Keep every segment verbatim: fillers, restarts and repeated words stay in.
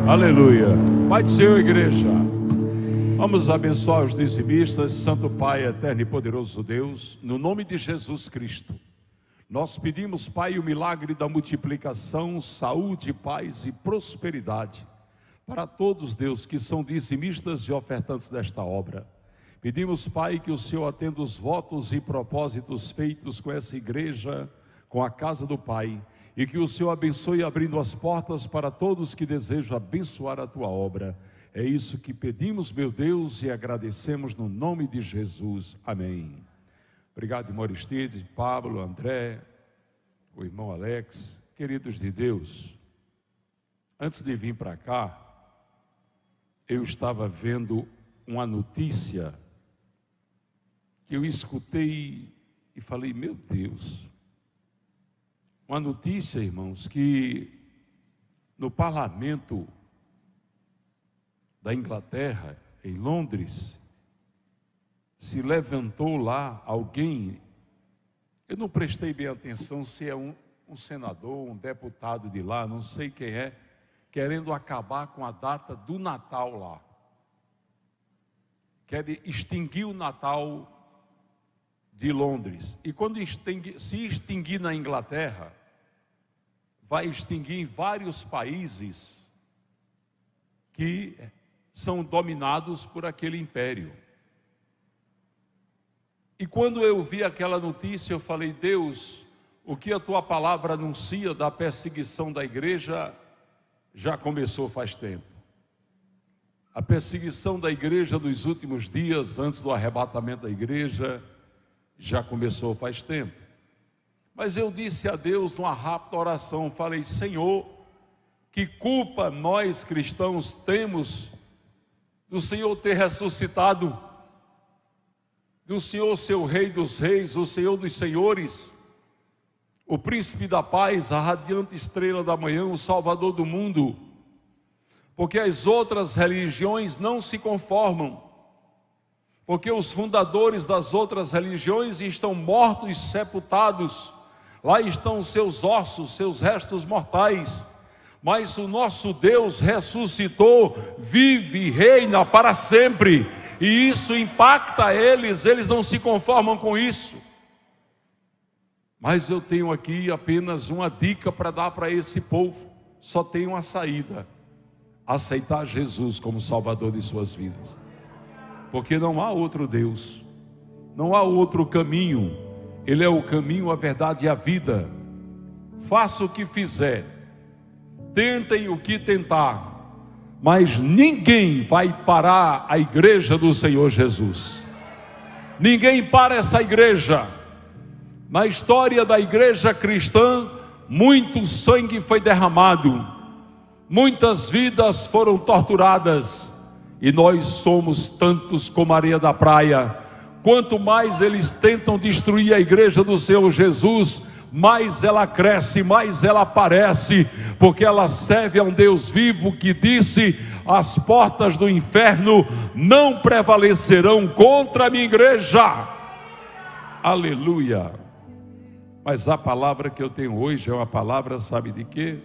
Aleluia. Pai do Senhor, igreja. Vamos abençoar os dizimistas. Santo Pai, eterno e poderoso Deus, no nome de Jesus Cristo, nós pedimos, Pai, o milagre da multiplicação, saúde, paz e prosperidade para todos, Deus, que são dizimistas e ofertantes desta obra. Pedimos, Pai, que o Senhor atenda os votos e propósitos feitos com essa igreja, com a casa do Pai, e que o Senhor abençoe abrindo as portas para todos que desejam abençoar a Tua obra. É isso que pedimos, meu Deus, e agradecemos no nome de Jesus. Amém. Obrigado, irmão Aristides, Pablo, André, o irmão Alex, queridos de Deus. Antes de vir para cá, eu estava vendo uma notícia que eu escutei e falei, meu Deus, uma notícia, irmãos, que no parlamento da Inglaterra, em Londres, se levantou lá alguém, eu não prestei bem atenção se é um, um senador, um deputado de lá, não sei quem é, querendo acabar com a data do Natal lá. Quer extinguir o Natal de Londres. E quando extingue, se extinguir na Inglaterra, vai extinguir em vários países que são dominados por aquele império. E quando eu vi aquela notícia, eu falei, Deus, o que a Tua palavra anuncia da perseguição da igreja já começou faz tempo. A perseguição da igreja dos últimos dias, antes do arrebatamento da igreja, já começou faz tempo. Mas eu disse a Deus numa rápida oração, falei, Senhor, que culpa nós cristãos temos do Senhor ter ressuscitado, do Senhor ser o Rei dos Reis, o Senhor dos Senhores, o Príncipe da Paz, a radiante estrela da manhã, o Salvador do mundo, porque as outras religiões não se conformam, porque os fundadores das outras religiões estão mortos e sepultados, lá estão seus ossos, seus restos mortais, mas o nosso Deus ressuscitou, vive e reina para sempre, e isso impacta eles, eles não se conformam com isso. Mas eu tenho aqui apenas uma dica para dar para esse povo, só tem uma saída: aceitar Jesus como Salvador de suas vidas, porque não há outro Deus, não há outro caminho, Ele é o caminho, a verdade e a vida. Faça o que fizer, tentem o que tentar, mas ninguém vai parar a igreja do Senhor Jesus. Ninguém para essa igreja. Na história da igreja cristã, muito sangue foi derramado, muitas vidas foram torturadas, e nós somos tantos como a areia da praia. Quanto mais eles tentam destruir a igreja do Senhor Jesus, mais ela cresce, mais ela aparece, porque ela serve a um Deus vivo que disse, as portas do inferno não prevalecerão contra a minha igreja. Aleluia. Mas a palavra que eu tenho hoje é uma palavra, sabe de quê?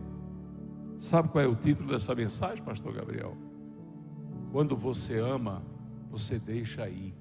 Sabe qual é o título dessa mensagem, pastor Gabriel? Quando você ama, você deixa ir.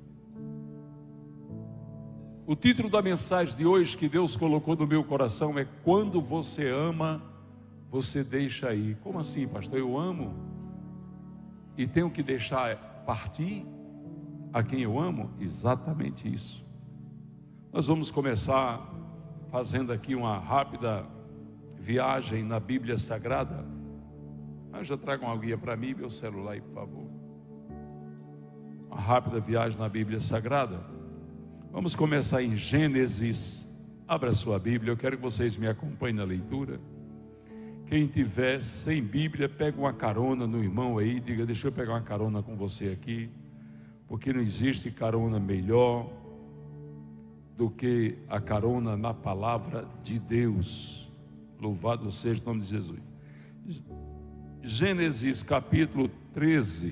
O título da mensagem de hoje que Deus colocou no meu coração é: quando você ama, você deixa ir. Como assim, pastor? Eu amo e tenho que deixar partir a quem eu amo? Exatamente isso. Nós vamos começar fazendo aqui uma rápida viagem na Bíblia Sagrada. Ah, já tragam uma guia para mim, meu celular aí, por favor. Uma rápida viagem na Bíblia Sagrada. Vamos começar em Gênesis. Abra sua Bíblia, eu quero que vocês me acompanhem na leitura. Quem tiver sem Bíblia, pega uma carona no irmão aí, diga, deixa eu pegar uma carona com você aqui, porque não existe carona melhor do que a carona na palavra de Deus. Louvado seja o nome de Jesus. Gênesis capítulo treze.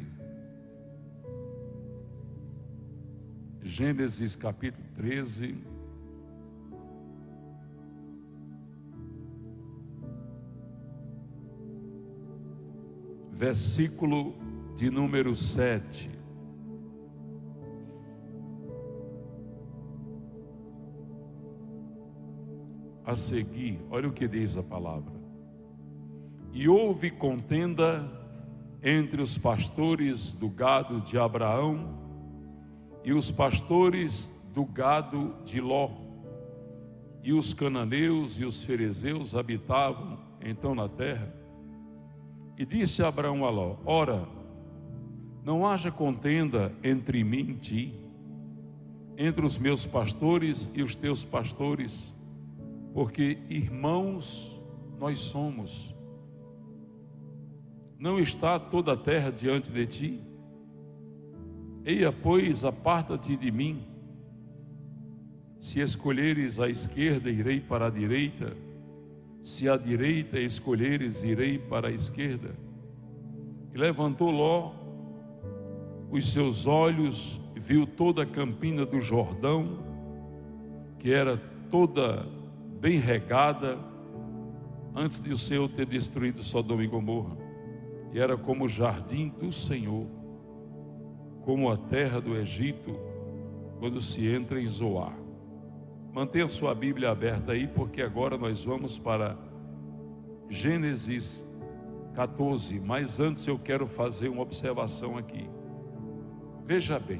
Gênesis capítulo treze. versículo de número sete. A seguir, olha o que diz a palavra. E houve contenda entre os pastores do gado de Abraão e os pastores do gado de Ló. E os cananeus e os ferezeus habitavam então na terra. E disse Abraão a Ló: ora, não haja contenda entre mim e ti, entre os meus pastores e os teus pastores, porque irmãos nós somos. Não está toda a terra diante de ti? Eia, pois, aparta-te de mim. Se escolheres a esquerda, irei para a direita. Se a direita escolheres, irei para a esquerda. E levantou Ló os seus olhos, viu toda a campina do Jordão, que era toda bem regada, antes de o Senhor ter destruído Sodoma e Gomorra. E era como o jardim do Senhor, como a terra do Egito, quando se entra em Zoar. Mantenha sua Bíblia aberta aí, porque agora nós vamos para Gênesis catorze. Mas antes eu quero fazer uma observação aqui. Veja bem,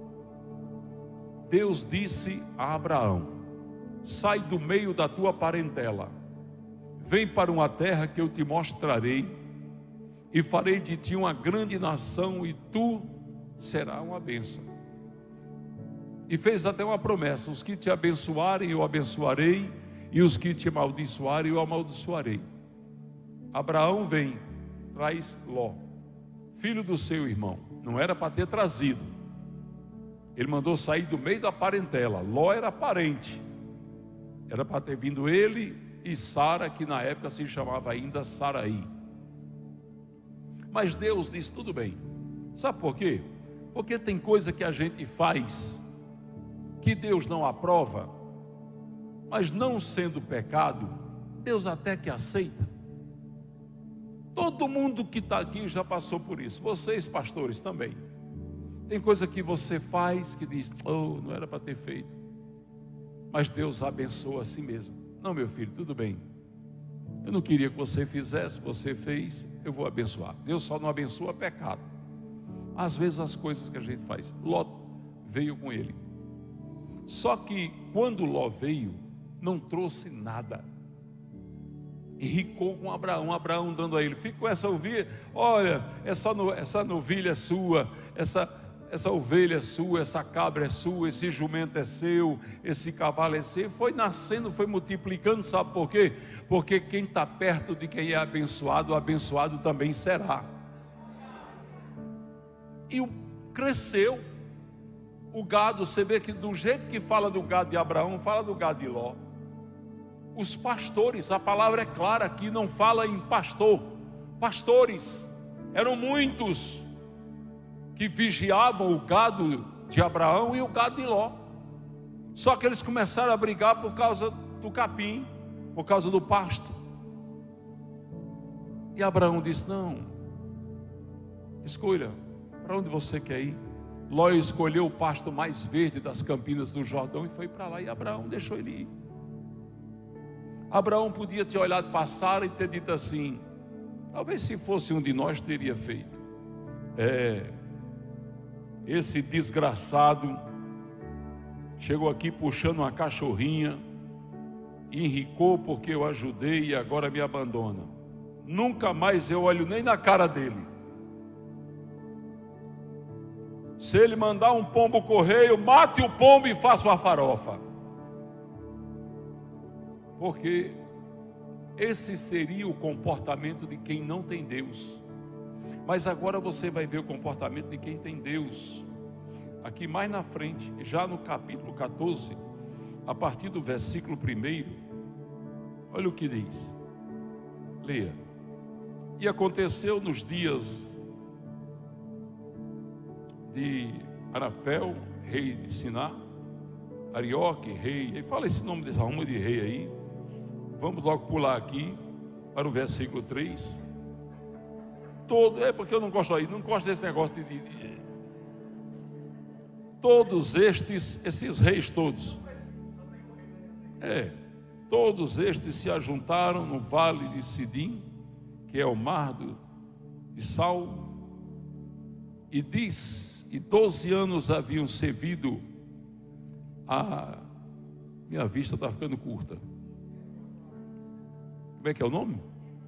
Deus disse a Abraão: sai do meio da tua parentela, vem para uma terra que eu te mostrarei, e farei de ti uma grande nação, e tu serás uma bênção. E fez até uma promessa: os que te abençoarem eu abençoarei, e os que te amaldiçoarem eu amaldiçoarei. Abraão vem, traz Ló, filho do seu irmão. Não era para ter trazido, ele mandou sair do meio da parentela. Ló era parente, era para ter vindo ele e Sara, que na época se chamava ainda Saraí. Mas Deus disse: tudo bem. Sabe por quê? Porque tem coisa que a gente faz que Deus não aprova, mas não sendo pecado, Deus até que aceita. Todo mundo que está aqui já passou por isso. Vocês, pastores, também. Tem coisa que você faz que diz: oh, não era para ter feito. Mas Deus abençoa a si mesmo. Não, meu filho, tudo bem. Eu não queria que você fizesse, você fez, eu vou abençoar. Deus só não abençoa pecado. Às vezes as coisas que a gente faz. Ló veio com ele. Só que quando Ló veio, não trouxe nada. Enricou com Abraão, Abraão dando a ele: fica com essa ovelha, olha, essa, essa novilha é sua, essa, essa ovelha é sua, essa cabra é sua, esse jumento é seu, esse cavalo é seu. Foi nascendo, foi multiplicando. Sabe por quê? Porque quem está perto de quem é abençoado, o abençoado também será. E cresceu o gado. Você vê que do jeito que fala do gado de Abraão, fala do gado de Ló. Os pastores, a palavra é clara aqui, não fala em pastor. Pastores, eram muitos que vigiavam o gado de Abraão e o gado de Ló. Só que eles começaram a brigar por causa do capim, por causa do pasto. E Abraão disse: não, escolha, para onde você quer ir? Ló escolheu o pasto mais verde das campinas do Jordão e foi para lá, e Abraão deixou ele ir. Abraão podia ter olhado para Sara e ter dito assim: talvez se fosse um de nós teria feito. É, esse desgraçado chegou aqui puxando uma cachorrinha, enricou porque eu ajudei e agora me abandona. Nunca mais eu olho nem na cara dele. Se ele mandar um pombo correio, mate o pombo e faça uma farofa. Porque esse seria o comportamento de quem não tem Deus. Mas agora você vai ver o comportamento de quem tem Deus. Aqui mais na frente, já no capítulo catorze, a partir do versículo primeiro, olha o que diz. Leia. E aconteceu nos dias de Arafel, rei de Siná, Arioque, rei, fala esse nome dessa alma de rei aí. Vamos logo pular aqui para o versículo três. todo, é porque eu não gosto aí, não gosto desse negócio de, de, de todos estes, esses reis todos, é, todos estes se ajuntaram no vale de Sidim, que é o mar do, de Sal, e diz, e doze anos haviam servido a, minha vista está ficando curta, como é que é o nome?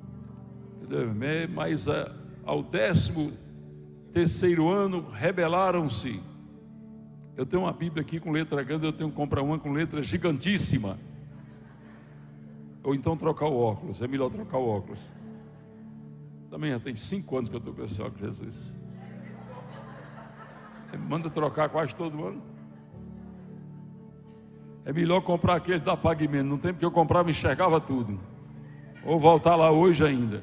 Mas a, ao décimo terceiro ano rebelaram-se. Eu tenho uma Bíblia aqui com letra grande, eu tenho que comprar uma com letra gigantíssima. Ou então trocar o óculos, é melhor trocar o óculos. Também já tem cinco anos que eu estou com esse óculos, Jesus. É, manda trocar quase todo ano. É melhor comprar aquele da Pagamento. No tempo que eu comprava, eu enxergava tudo. Ou voltar lá hoje ainda.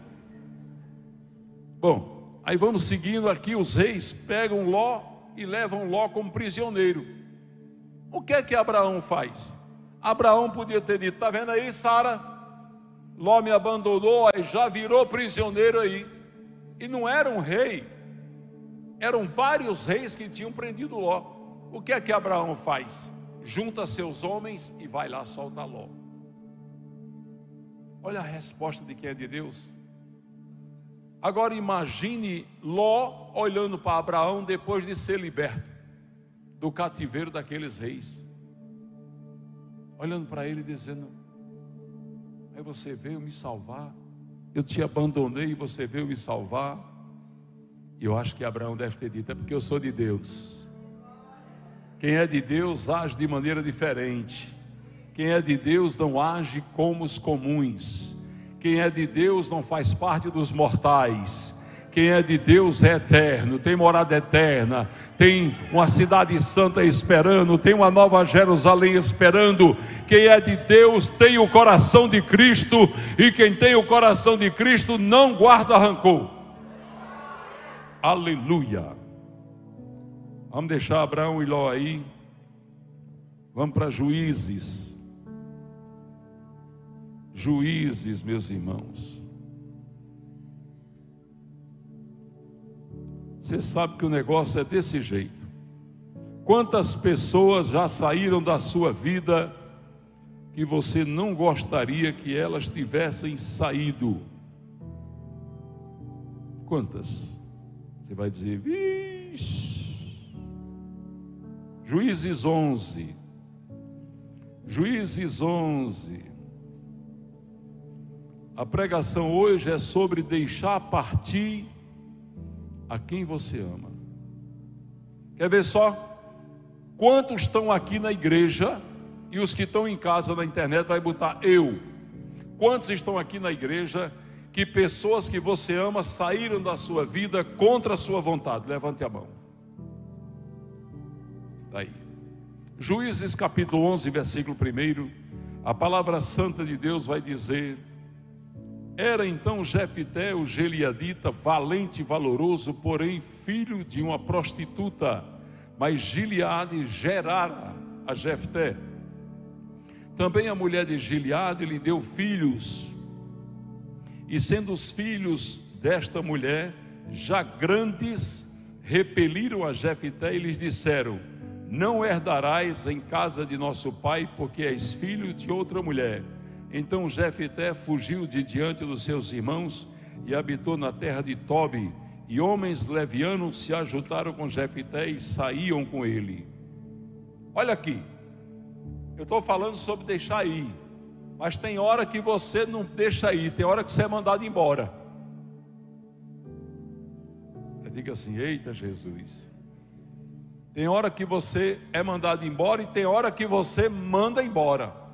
Bom, aí vamos seguindo aqui, os reis pegam Ló e levam Ló como prisioneiro. O que é que Abraão faz? Abraão podia ter dito, está vendo aí, Sara? Ló me abandonou, aí já virou prisioneiro aí. E não era um rei, eram vários reis que tinham prendido Ló. O que é que Abraão faz? Junta seus homens e vai lá soltar Ló. Olha a resposta de quem é de Deus. Agora imagine Ló olhando para Abraão depois de ser liberto do cativeiro daqueles reis, olhando para ele e dizendo, aí você veio me salvar, eu te abandonei e você veio me salvar. E eu acho que Abraão deve ter dito, é porque eu sou de Deus. Quem é de Deus age de maneira diferente. Quem é de Deus não age como os comuns. Quem é de Deus não faz parte dos mortais. Quem é de Deus é eterno, tem morada eterna, tem uma cidade santa esperando, tem uma nova Jerusalém esperando. Quem é de Deus tem o coração de Cristo, e quem tem o coração de Cristo não guarda rancor. Aleluia. Vamos deixar Abraão e Ló aí. Vamos para Juízes. Juízes, meus irmãos. Você sabe que o negócio é desse jeito. Quantas pessoas já saíram da sua vida que você não gostaria que elas tivessem saído? Quantas? Você vai dizer, vixe. Juízes onze. Juízes onze. A pregação hoje é sobre deixar partir a quem você ama. Quer ver só? Quantos estão aqui na igreja, e os que estão em casa na internet vai botar eu. Quantos estão aqui na igreja que pessoas que você ama saíram da sua vida contra a sua vontade? Levante a mão. Daí. Juízes capítulo onze, versículo um. A palavra santa de Deus vai dizer: era então Jefté o Gileadita, valente e valoroso, porém filho de uma prostituta, mas Gileade gerara a Jefté. Também a mulher de Gileade lhe deu filhos, e sendo os filhos desta mulher já grandes, repeliram a Jefté e lhes disseram: não herdarás em casa de nosso pai, porque és filho de outra mulher. Então Jefté fugiu de diante dos seus irmãos e habitou na terra de Tobi, e homens levianos se ajuntaram com Jefté e saíam com ele. Olha aqui, eu estou falando sobre deixar ir, mas tem hora que você não deixa ir, tem hora que você é mandado embora. Diga assim, eita Jesus. Tem hora que você é mandado embora e tem hora que você manda embora.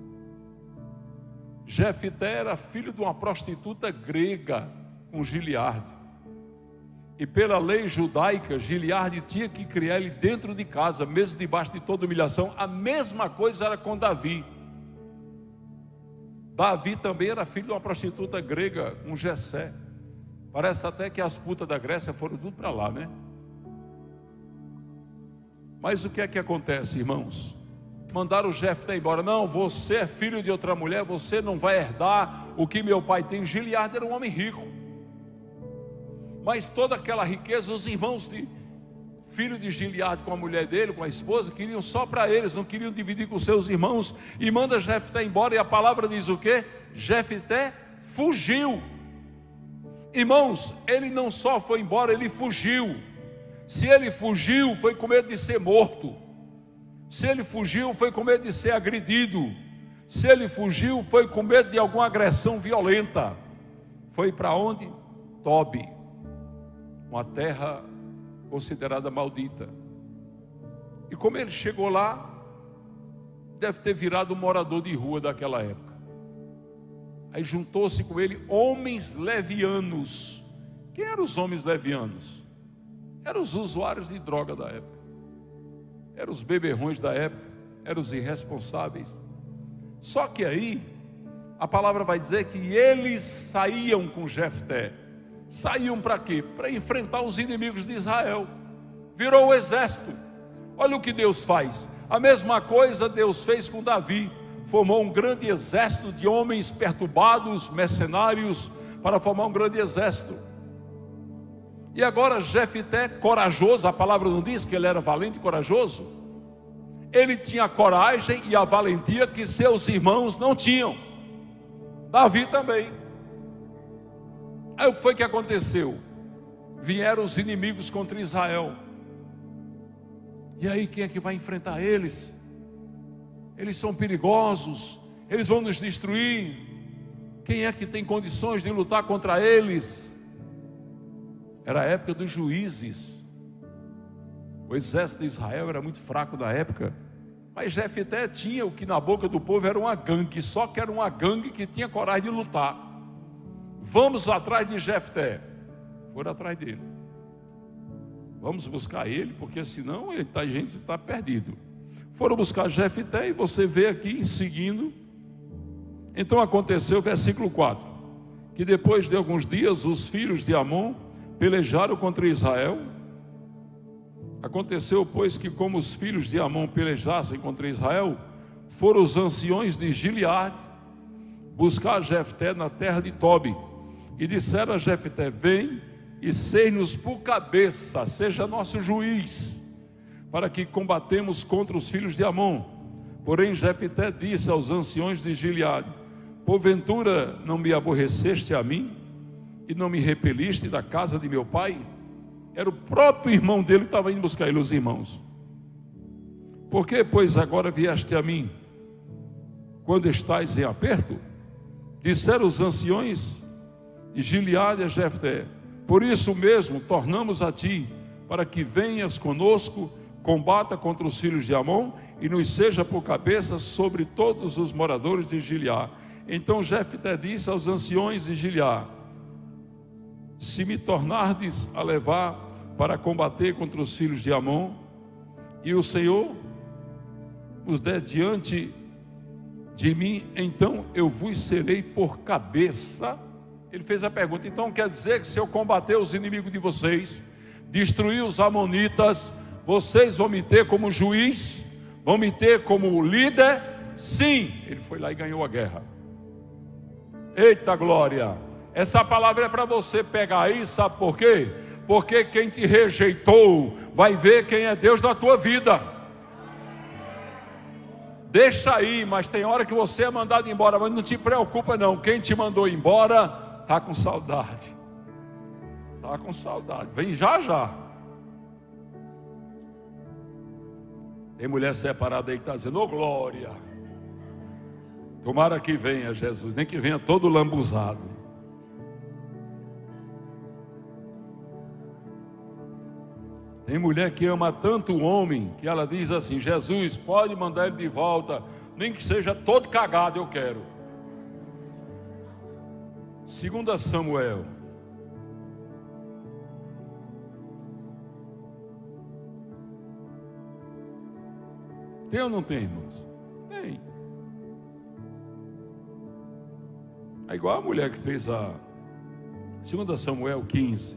Jefté era filho de uma prostituta grega com Gileade, e pela lei judaica, Gileade tinha que criar ele dentro de casa, mesmo debaixo de toda humilhação. A mesma coisa era com Davi. Davi também era filho de uma prostituta grega com Jessé. Parece até que as putas da Grécia foram tudo para lá, né? Mas o que é que acontece, irmãos? Mandaram o Jefté embora. Não, você é filho de outra mulher, você não vai herdar o que meu pai tem. Gileade era um homem rico. Mas toda aquela riqueza, os irmãos de filho de Gileade com a mulher dele, com a esposa, queriam só para eles, não queriam dividir com seus irmãos, e manda Jefté embora, e a palavra diz o quê? Jefté fugiu. Irmãos, ele não só foi embora, ele fugiu. Se ele fugiu, foi com medo de ser morto. Se ele fugiu, foi com medo de ser agredido. Se ele fugiu, foi com medo de alguma agressão violenta. Foi para onde? Tobi, uma terra considerada maldita. E como ele chegou lá, deve ter virado um morador de rua daquela época. Aí juntou-se com ele homens levianos. Quem eram os homens levianos? Eram os usuários de droga da época, eram os beberrões da época, eram os irresponsáveis. Só que aí a palavra vai dizer que eles saíam com Jefté. Saíam para quê? Para enfrentar os inimigos de Israel. Virou o exército. Olha o que Deus faz. A mesma coisa Deus fez com Davi. Formou um grande exército de homens perturbados, mercenários, para formar um grande exército. E agora Jefté, corajoso, a palavra não diz que ele era valente e corajoso? Ele tinha a coragem e a valentia que seus irmãos não tinham. Davi também. Aí o que foi que aconteceu? Vieram os inimigos contra Israel. E aí quem é que vai enfrentar eles? Eles são perigosos, eles vão nos destruir. Quem é que tem condições de lutar contra eles? Era a época dos juízes. O exército de Israel era muito fraco na época. Mas Jefté tinha o que na boca do povo era uma gangue. Só que era uma gangue que tinha coragem de lutar. Vamos atrás de Jefté. Foram atrás dele. Vamos buscar ele, porque senão ele tá, a gente está perdido. Foram buscar Jefté e você vê aqui seguindo. Então aconteceu, versículo quatro, que depois de alguns dias os filhos de Amon pelejaram contra Israel. Aconteceu, pois, que como os filhos de Amon pelejassem contra Israel, foram os anciões de Gileade buscar Jefté na terra de Tobi, e disseram a Jefté: vem e sei-nos por cabeça, seja nosso juiz, para que combatemos contra os filhos de Amon. Porém Jefté disse aos anciões de Gileade: porventura não me aborreceste a mim e não me repeliste da casa de meu pai? Era o próprio irmão dele que estava indo buscar ele, os irmãos. Por que, pois, agora vieste a mim, quando estás em aperto? Disseram os anciões de Gileade a Jefté: por isso mesmo tornamos a ti, para que venhas conosco, combata contra os filhos de Amon, e nos seja por cabeça sobre todos os moradores de Gileade. Então Jefté disse aos anciões de Gileade: se me tornardes a levar para combater contra os filhos de Amon, e o Senhor os der diante de mim, então eu vos serei por cabeça. Ele fez a pergunta: então quer dizer que se eu combater os inimigos de vocês, destruir os amonitas, vocês vão me ter como juiz? Vão me ter como líder? Sim. Ele foi lá e ganhou a guerra. Eita glória! Essa palavra é para você pegar aí, sabe por quê? Porque quem te rejeitou vai ver quem é Deus na tua vida. Deixa aí, mas tem hora que você é mandado embora, mas não te preocupa não. Quem te mandou embora está com saudade. Está com saudade. Vem já já. Tem mulher separada aí que está dizendo: ô glória. Tomara que venha Jesus, nem que venha todo lambuzado. Tem mulher que ama tanto o homem, que ela diz assim: Jesus, pode mandar ele de volta, nem que seja todo cagado, eu quero. Segunda Samuel. Tem ou não tem, irmãos? Tem. É igual a mulher que fez a Segunda Samuel quinze.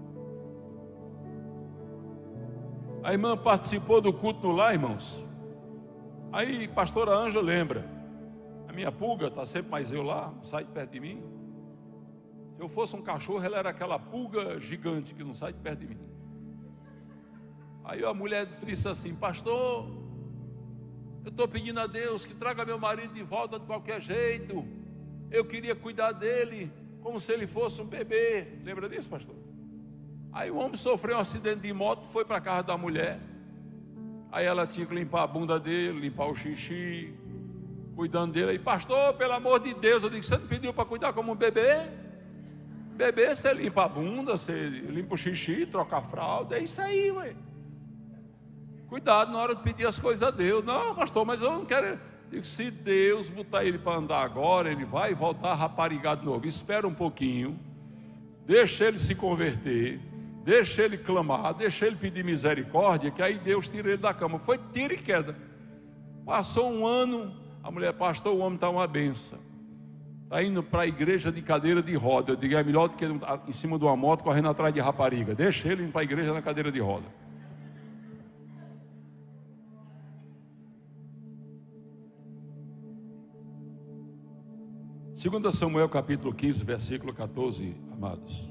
A irmã participou do culto no lar, irmãos. Aí pastora Ângela lembra: a minha pulga está sempre mais eu lá, sai de perto de mim. Se eu fosse um cachorro, ela era aquela pulga gigante que não sai de perto de mim. Aí a mulher disse assim: pastor, eu estou pedindo a Deus que traga meu marido de volta de qualquer jeito. Eu queria cuidar dele como se ele fosse um bebê. Lembra disso, pastor? Aí o homem sofreu um acidente de moto, foi para a casa da mulher. Aí ela tinha que limpar a bunda dele, limpar o xixi, cuidando dele. Aí, pastor, pelo amor de Deus, eu digo: você não pediu para cuidar como um bebê? Bebê, você limpa a bunda, você limpa o xixi, troca a fralda, é isso aí, ué. Cuidado na hora de pedir as coisas a Deus. Não, pastor, mas eu não quero. Eu digo: se Deus botar ele para andar agora, ele vai voltar raparigado de novo. Espera um pouquinho, deixa ele se converter, deixa ele clamar, deixa ele pedir misericórdia, que aí Deus tira ele da cama. Foi tiro e queda. Passou um ano, a mulher: pastor, o homem está uma benção. Está indo para a igreja de cadeira de roda. Eu digo: é melhor do que ele em cima de uma moto correndo atrás de rapariga. Deixa ele ir para a igreja na cadeira de roda. Segunda Samuel capítulo quinze, versículo quatorze, amados.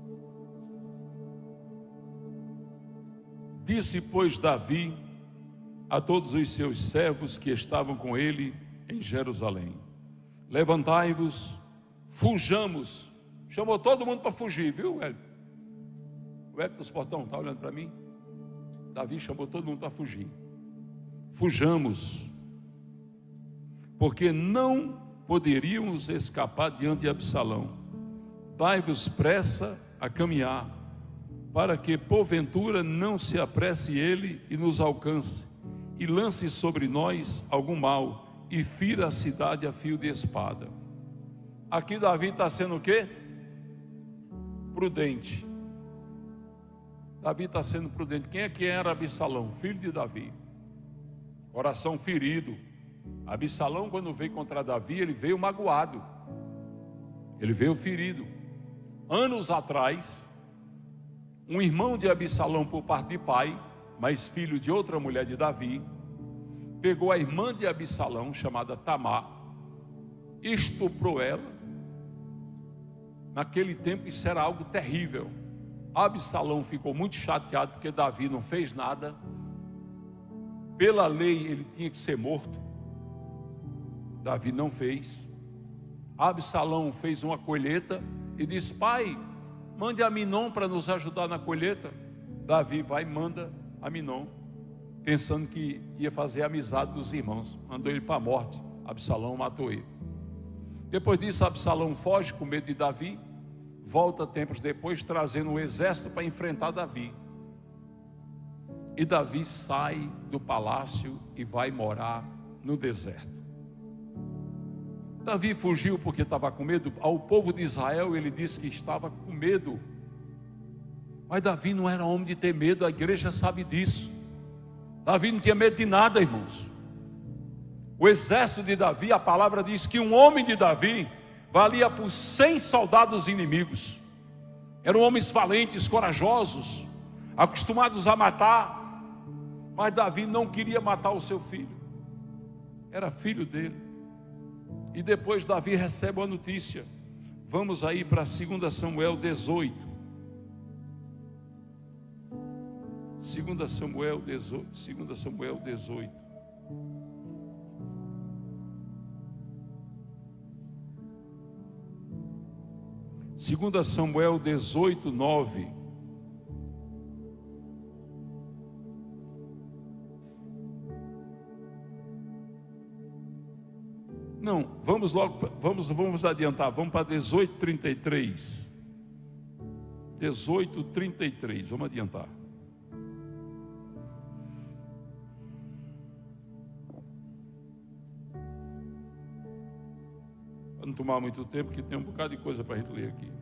Disse, pois, Davi a todos os seus servos que estavam com ele em Jerusalém: levantai-vos, fujamos. Chamou todo mundo para fugir, viu, Hélio? O Hélio dos Portão está olhando para mim? Davi chamou todo mundo para fugir. Fujamos, porque não poderíamos escapar diante de Absalão. Dai-vos pressa a caminhar, para que porventura não se apresse ele e nos alcance, e lance sobre nós algum mal, e fira a cidade a fio de espada. Aqui Davi está sendo o quê? Prudente. Davi está sendo prudente. Quem é que era Absalão? Filho de Davi, coração ferido. Absalão, quando veio contra Davi, ele veio magoado, ele veio ferido. Anos atrás, um irmão de Absalão por parte de pai, mas filho de outra mulher de Davi, pegou a irmã de Absalão, chamada Tamar, estuprou ela. Naquele tempo isso era algo terrível. Absalão ficou muito chateado porque Davi não fez nada. Pela lei ele tinha que ser morto. Davi não fez. Absalão fez uma colheita e disse: pai, mande Aminon para nos ajudar na colheita. Davi vai e manda Aminon, pensando que ia fazer a amizade dos irmãos. Mandou ele para a morte. Absalão matou ele. Depois disso, Absalão foge com medo de Davi, volta tempos depois trazendo um exército para enfrentar Davi. E Davi sai do palácio e vai morar no deserto. Davi fugiu porque estava com medo. Ao povo de Israel ele disse que estava com medo. Mas Davi não era homem de ter medo, a igreja sabe disso. Davi não tinha medo de nada, irmãos. O exército de Davi, a palavra diz que um homem de Davi valia por cem soldados inimigos. Eram homens valentes, corajosos, acostumados a matar. Mas Davi não queria matar o seu filho. Era filho dele. E depois Davi recebe a notícia. Vamos aí para segunda Samuel dezoito. segunda Samuel dezoito. segunda Samuel dezoito. segunda Samuel dezoito, nove. Não, vamos logo, vamos, vamos adiantar, vamos para dezoito, trinta e três. dezoito, trinta e três, vamos adiantar. Para não tomar muito tempo, porque tem um bocado de coisa para a gente ler aqui.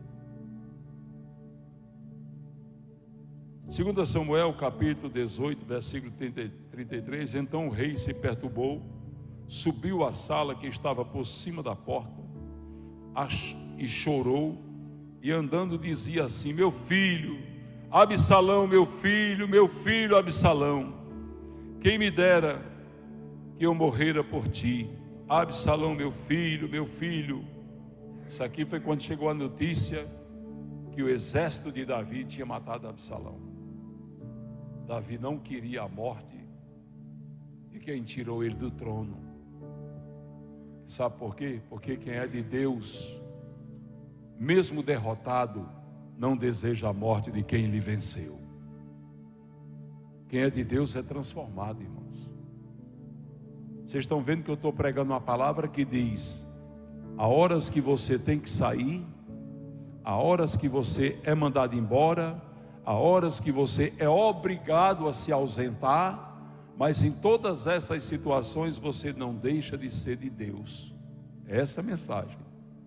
segunda Samuel, capítulo dezoito, versículo trinta e três. Então o rei se perturbou, subiu à sala que estava por cima da porta e chorou, e andando dizia assim: meu filho, Absalão, meu filho, meu filho Absalão, quem me dera que eu morrera por ti. Absalão, meu filho, meu filho. Isso aqui foi quando chegou a notícia que o exército de Davi tinha matado Absalão. Davi não queria a morte e quem tirou ele do trono. Sabe por quê? Porque quem é de Deus, mesmo derrotado, não deseja a morte de quem lhe venceu. Quem é de Deus é transformado, irmãos. Vocês estão vendo que eu estou pregando uma palavra que diz: há horas que você tem que sair, há horas que você é mandado embora, há horas que você é obrigado a se ausentar, mas em todas essas situações você não deixa de ser de Deus. Essa é a mensagem.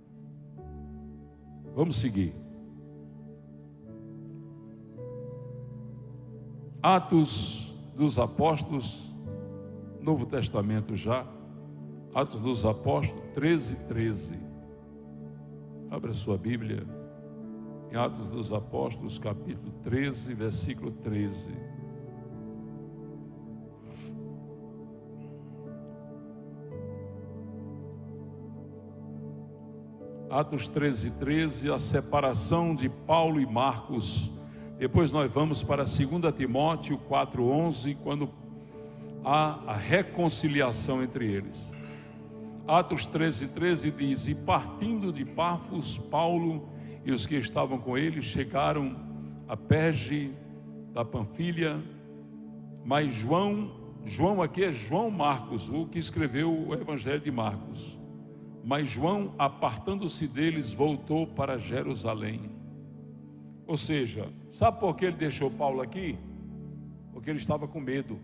Vamos seguir. Atos dos Apóstolos, Novo Testamento já, Atos dos Apóstolos treze, treze. Abra sua Bíblia em Atos dos Apóstolos, capítulo treze, versículo treze. Atos treze, treze, a separação de Paulo e Marcos. Depois nós vamos para dois Timóteo quatro, onze, quando há a reconciliação entre eles. Atos treze, treze diz: e partindo de Pafos, Paulo e os que estavam com ele chegaram a Perge da Panfilha, mas João, João aqui é João Marcos, o que escreveu o Evangelho de Marcos. Mas João, apartando-se deles, voltou para Jerusalém. Ou seja, sabe por que ele deixou Paulo aqui? Porque ele estava com medo.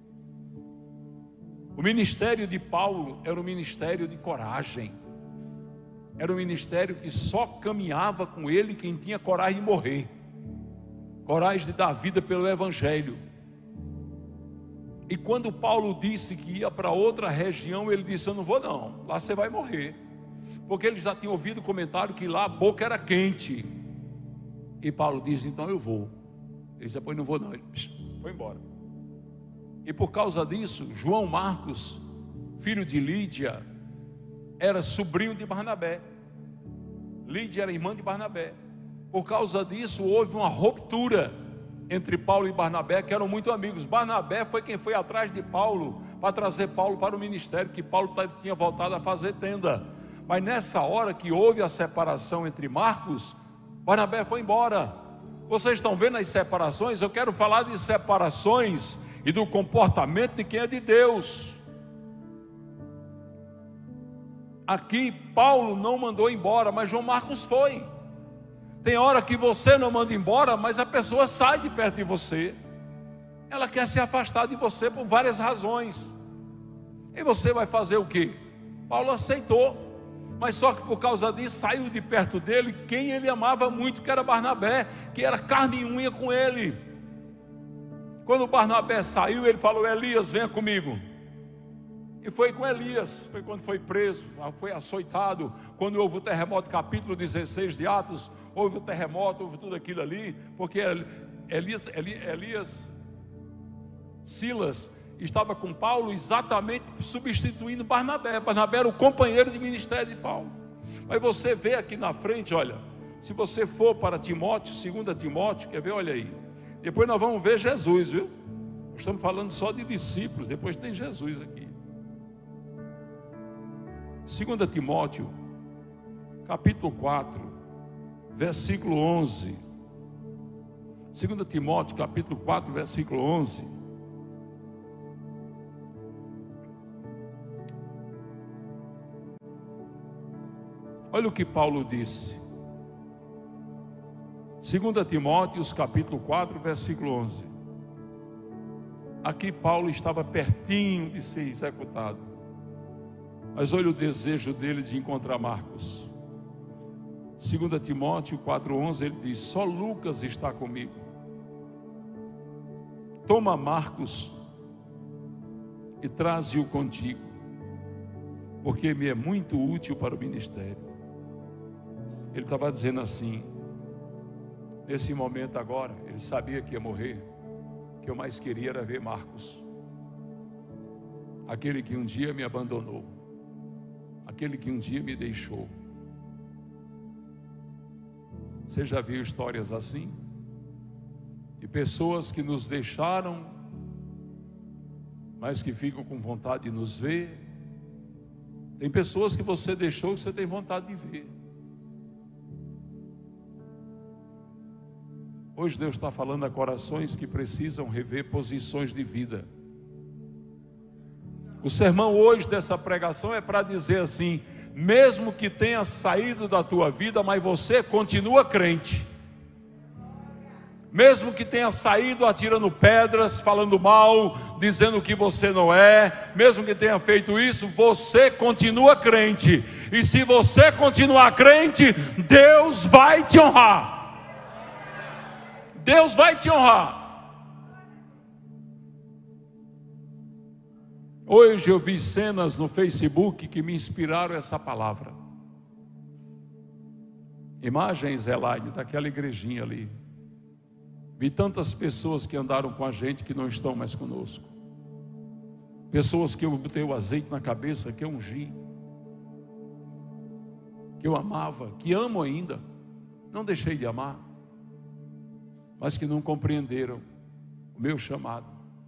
O ministério de Paulo era um ministério de coragem. Era um ministério que só caminhava com ele quem tinha coragem de morrer, coragem de dar a vida pelo Evangelho. E quando Paulo disse que ia para outra região, ele disse: eu não vou não, lá você vai morrer. Porque ele já tinha ouvido o comentário que lá a boca era quente. E Paulo disse: então eu vou. Ele disse: depois não vou não. Ele foi embora. E por causa disso, João Marcos, filho de Lídia, era sobrinho de Barnabé. Lídia era irmã de Barnabé. Por causa disso, houve uma ruptura entre Paulo e Barnabé, que eram muito amigos. Barnabé foi quem foi atrás de Paulo para trazer Paulo para o ministério, que Paulo tinha voltado a fazer tenda. Mas nessa hora que houve a separação entre Marcos, Barnabé foi embora. Vocês estão vendo as separações? Eu quero falar de separações e do comportamento de quem é de Deus. Aqui Paulo não mandou embora, mas João Marcos foi. Tem hora que você não manda embora, mas a pessoa sai de perto de você. Ela quer se afastar de você por várias razões. E você vai fazer o quê? Paulo aceitou, mas só que por causa disso saiu de perto dele quem ele amava muito, que era Barnabé, que era carne e unha com ele. Quando Barnabé saiu, ele falou: Elias, venha comigo. E foi com Elias. Foi quando foi preso, foi açoitado. Quando houve o terremoto, capítulo dezesseis de Atos, houve o terremoto, houve tudo aquilo ali, porque Elias, Elias Silas estava com Paulo exatamente substituindo Barnabé. Barnabé era o companheiro de ministério de Paulo. Mas você vê aqui na frente, olha, se você for para Timóteo, dois Timóteo, quer ver, olha aí. Depois nós vamos ver Jesus, viu? Nós estamos falando só de discípulos, depois tem Jesus aqui. dois Timóteo, capítulo quatro, versículo onze. dois Timóteo, capítulo quatro, versículo onze. Olha o que Paulo disse. dois Timóteo, capítulo quatro, versículo onze. Aqui Paulo estava pertinho de ser executado. Mas olha o desejo dele de encontrar Marcos. dois Timóteo quatro, onze, ele diz: só Lucas está comigo. Toma Marcos e traze-o contigo, porque me é muito útil para o ministério. Ele estava dizendo assim, nesse momento agora, ele sabia que ia morrer. O que eu mais queria era ver Marcos, aquele que um dia me abandonou, aquele que um dia me deixou. Você já viu histórias assim? De pessoas que nos deixaram, mas que ficam com vontade de nos ver. Tem pessoas que você deixou que você tem vontade de ver. Hoje Deus está falando a corações que precisam rever posições de vida. O sermão hoje dessa pregação é para dizer assim: mesmo que tenha saído da tua vida, mas você continua crente. Mesmo que tenha saído atirando pedras, falando mal, dizendo que você não é, mesmo que tenha feito isso, você continua crente. E se você continuar crente, Deus vai te honrar. Deus vai te honrar. Hoje eu vi cenas no Facebook que me inspiraram essa palavra. Imagens, Elaine, daquela igrejinha ali. Vi tantas pessoas que andaram com a gente que não estão mais conosco. Pessoas que eu botei o azeite na cabeça, que eu ungi, que eu amava, que amo ainda, não deixei de amar, mas que não compreenderam o meu chamado.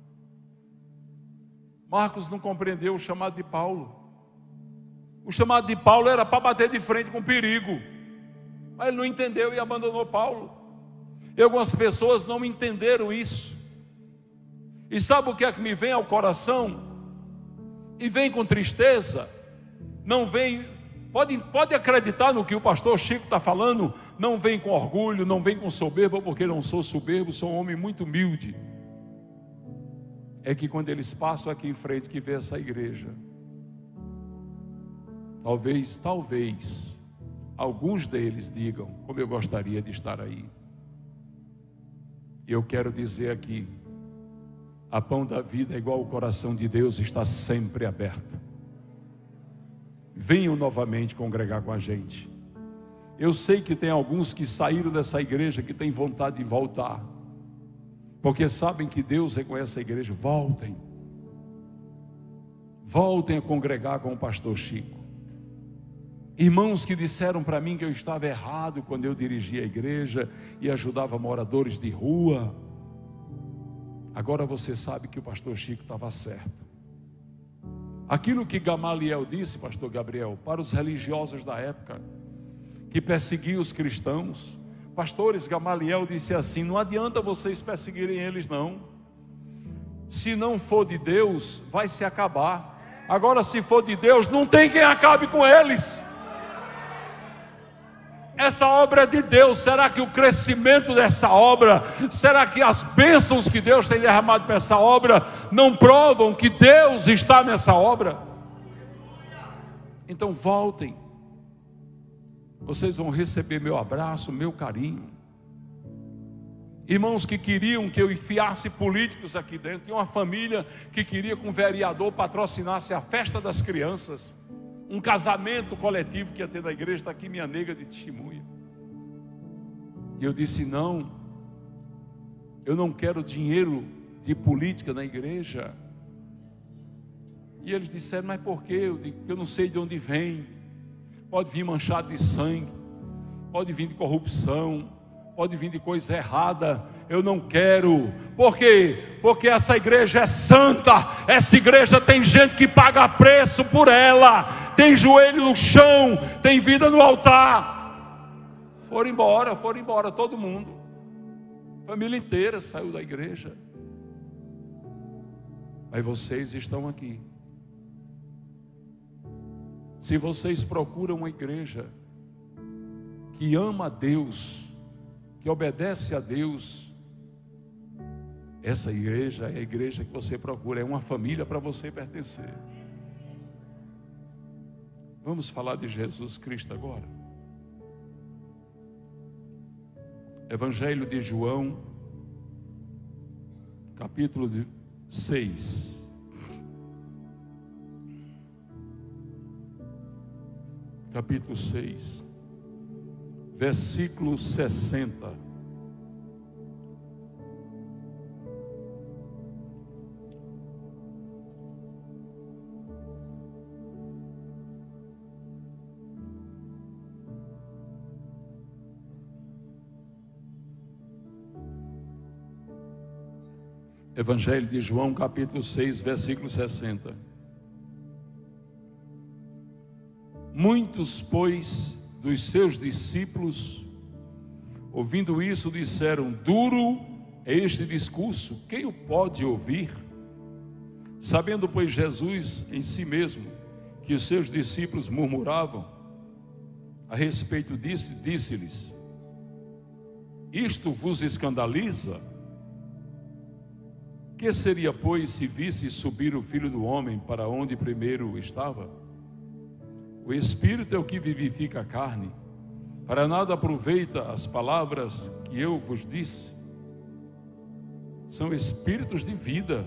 Marcos não compreendeu o chamado de Paulo. O chamado de Paulo era para bater de frente com perigo, mas ele não entendeu e abandonou Paulo. E algumas pessoas não entenderam isso. E sabe o que é que me vem ao coração? E vem com tristeza. Não vem, pode, pode acreditar no que o pastor Chico está falando. Não vem com orgulho, não vem com soberba, porque não sou soberbo, sou um homem muito humilde. É que quando eles passam aqui em frente, que vê essa igreja, talvez, talvez alguns deles digam: como eu gostaria de estar aí. E eu quero dizer aqui, a Pão da Vida é igual o coração de Deus, está sempre aberto. Venham novamente congregar com a gente. Eu sei que tem alguns que saíram dessa igreja que têm vontade de voltar, porque sabem que Deus reconhece a igreja. Voltem. Voltem a congregar com o pastor Chico. Irmãos que disseram para mim que eu estava errado quando eu dirigia a igreja e ajudava moradores de rua. Agora você sabe que o pastor Chico estava certo. Aquilo que Gamaliel disse, pastor Gabriel, para os religiosos da época, que perseguiam os cristãos. Pastores, Gamaliel disse assim: não adianta vocês perseguirem eles não. Se não for de Deus, vai se acabar. Agora, se for de Deus, não tem quem acabe com eles. Essa obra é de Deus. Será que o crescimento dessa obra, será que as bênçãos que Deus tem derramado para essa obra não provam que Deus está nessa obra? Então voltem. Vocês vão receber meu abraço, meu carinho. Irmãos que queriam que eu enfiasse políticos aqui dentro. Tinha uma família que queria que um vereador patrocinasse a festa das crianças, um casamento coletivo que ia ter na igreja. Está aqui minha nega de testemunha. E eu disse: não, eu não quero dinheiro de política na igreja. E eles disseram: mas por quê? Eu digo: eu não sei de onde vem. Pode vir manchado de sangue, pode vir de corrupção, pode vir de coisa errada. Eu não quero. Por quê? Porque essa igreja é santa. Essa igreja tem gente que paga preço por ela, tem joelho no chão, tem vida no altar. Foram embora, foram embora todo mundo. A família inteira saiu da igreja. Mas vocês estão aqui. Se vocês procuram uma igreja que ama a Deus, que obedece a Deus, essa igreja é a igreja que você procura, é uma família para você pertencer. Vamos falar de Jesus Cristo agora. Evangelho de João, capítulo seis. Capítulo seis, versículo sessenta. Evangelho de João, capítulo seis, versículo sessenta. Muitos, pois, dos seus discípulos, ouvindo isso, disseram: duro é este discurso, quem o pode ouvir? Sabendo, pois, Jesus em si mesmo que os seus discípulos murmuravam a respeito disso, disse-lhes: isto vos escandaliza? Que seria, pois, se visse subir o Filho do Homem para onde primeiro estava? O Espírito é o que vivifica a carne. Para nada aproveita as palavras que eu vos disse. São espíritos de vida.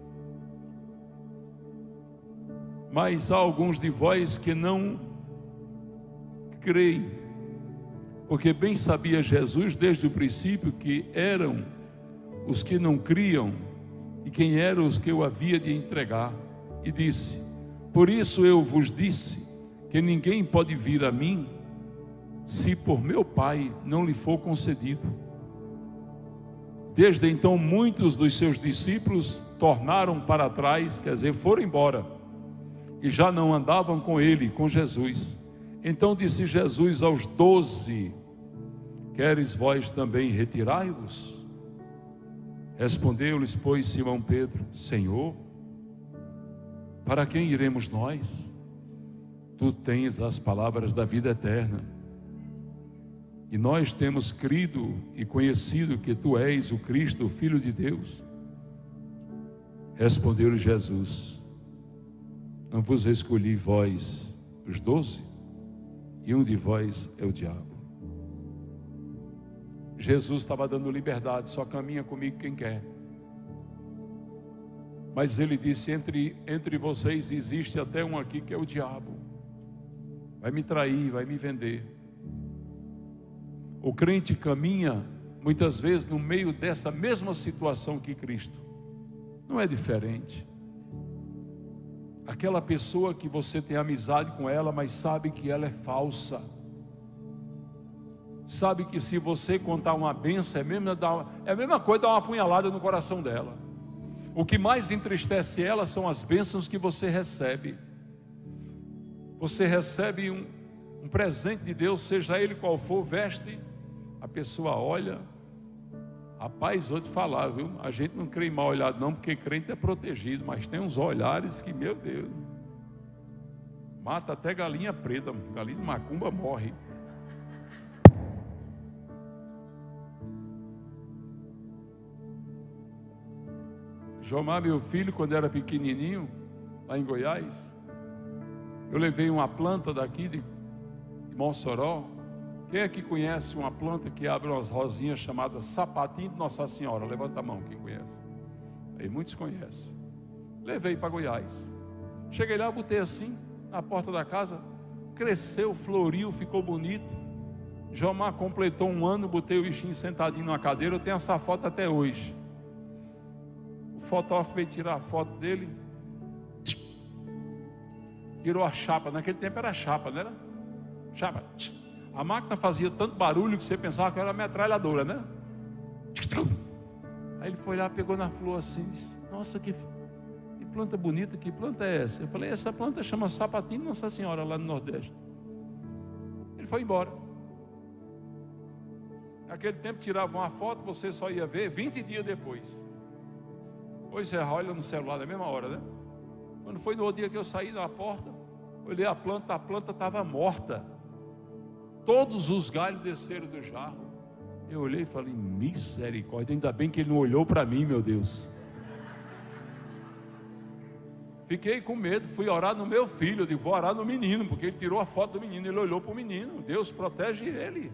Mas há alguns de vós que não creem, porque bem sabia Jesus desde o princípio que eram os que não criam e quem eram os que eu havia de entregar. E disse: por isso eu vos disse que ninguém pode vir a mim se por meu Pai não lhe for concedido. Desde então muitos dos seus discípulos tornaram para trás, quer dizer, foram embora, e já não andavam com ele, com Jesus. Então disse Jesus aos doze: queres vós também retirai-vos? Respondeu-lhes, pois, Simão Pedro: Senhor, para quem iremos nós? Tu tens as palavras da vida eterna, e nós temos crido e conhecido que tu és o Cristo, o Filho de Deus. Respondeu-lhe Jesus: não vos escolhi vós os doze, e um de vós é o diabo. Jesus estava dando liberdade, só caminha comigo quem quer. Mas ele disse: entre, entre vocês existe até um aqui que é o diabo. Vai me trair, vai me vender. O crente caminha muitas vezes no meio dessa mesma situação que Cristo. Não é diferente. Aquela pessoa que você tem amizade com ela, mas sabe que ela é falsa. Sabe que se você contar uma bênção, é, mesmo dar, é a mesma coisa dar uma apunhalada no coração dela. O que mais entristece ela são as bênçãos que você recebe. Você recebe um, um presente de Deus, seja ele qual for, veste, a pessoa olha. Rapaz, vou te falar, viu? A gente não crê em mal olhado não, porque crente é protegido, mas tem uns olhares que, meu Deus, mata até galinha preta, galinha de macumba morre. Jomar, meu filho, quando era pequenininho, lá em Goiás, eu levei uma planta daqui de Mossoró. Quem é que conhece uma planta que abre umas rosinhas chamadas sapatinho de Nossa Senhora? Levanta a mão, quem conhece. Aí muitos conhecem. Levei para Goiás. Cheguei lá, botei assim, na porta da casa. Cresceu, floriu, ficou bonito. Jomar completou um ano, botei o bichinho sentadinho numa cadeira. Eu tenho essa foto até hoje. O fotógrafo veio tirar a foto dele. Tirou a chapa. Naquele tempo era chapa, não era? Chapa. A máquina fazia tanto barulho que você pensava que era metralhadora, né? Aí ele foi lá, pegou na flor assim, disse: nossa, que, que planta bonita, que planta é essa? Eu falei: essa planta chama sapatinho de Nossa Senhora, lá no Nordeste. Ele foi embora. Naquele tempo tirava uma foto, você só ia ver vinte dias depois. Hoje você olha no celular na mesma hora, né? Quando foi no outro dia que eu saí da porta, olhei a planta, a planta estava morta. Todos os galhos desceram do jarro. Eu olhei e falei: misericórdia, ainda bem que ele não olhou para mim, meu Deus. Fiquei com medo, fui orar no meu filho. Eu digo: vou orar no menino, porque ele tirou a foto do menino, ele olhou para o menino. Deus protege ele.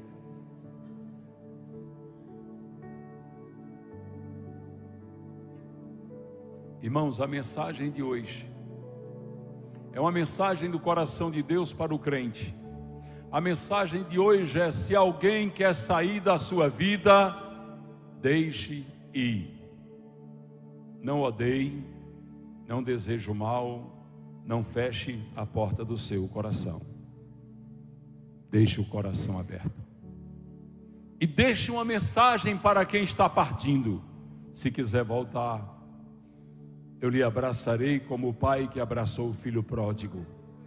Irmãos, a mensagem de hoje é uma mensagem do coração de Deus para o crente. A mensagem de hoje é: se alguém quer sair da sua vida, deixe ir. Não odeie, não deseje o mal, não feche a porta do seu coração. Deixe o coração aberto. E deixe uma mensagem para quem está partindo. Se quiser voltar, eu lhe abraçarei como o pai que abraçou o filho pródigo.